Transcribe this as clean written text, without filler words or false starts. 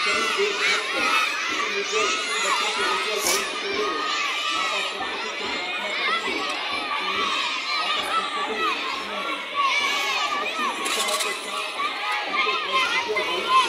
सभी देशभक्त इसी उज्जवल बच्चों के उज्जवल भविष्य के लिए माता सरस्वती से प्रार्थना करेंगे कि माता सरस्वती उन्हें अच्छी शिक्षाओं के साथ उनके उज्जवल भविष्य